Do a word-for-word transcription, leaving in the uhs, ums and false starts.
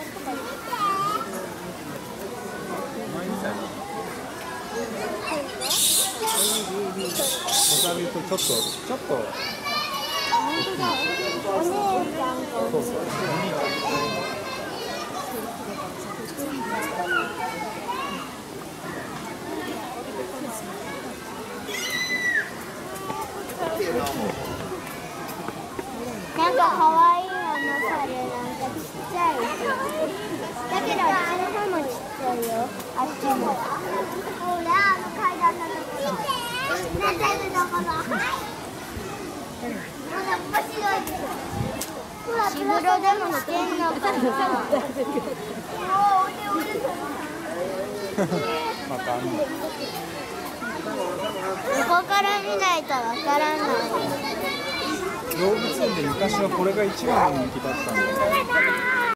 小さいとちょっとちょっと大きい。 お姉ちゃんと。 そうそう。 なんか可愛いあの猿、なんかちっちゃい。だけどあっちの方もちっちゃいよ。あっちも。ほら、あの階段のところ。寝てるところ。ほら、面白いでしょ。しぶろでもしてんのかな。 またあんの。 ここから見ないとわからない。 動物園で昔はこれが一番の人気だったんだよ。